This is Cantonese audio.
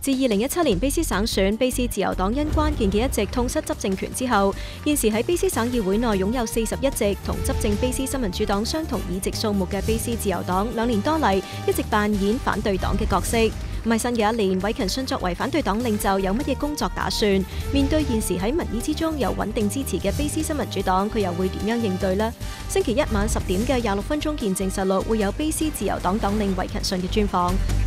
自2017年卑詩省選，卑詩自由黨因關鍵嘅一席痛失執政權之後，現時喺卑詩省議會內擁有41席，同執政卑詩新民主黨相同議席數目嘅卑詩自由黨2年多嚟一直扮演反對黨嘅角色。咁喺新嘅一年，韋勤遜作為反對黨領袖有乜嘢工作打算？面對現時喺民意之中有穩定支持嘅卑詩新民主黨，佢又會點樣應對呢？星期一晚10點嘅26分鐘見證實錄會有卑詩自由黨黨領韋勤遜嘅專訪。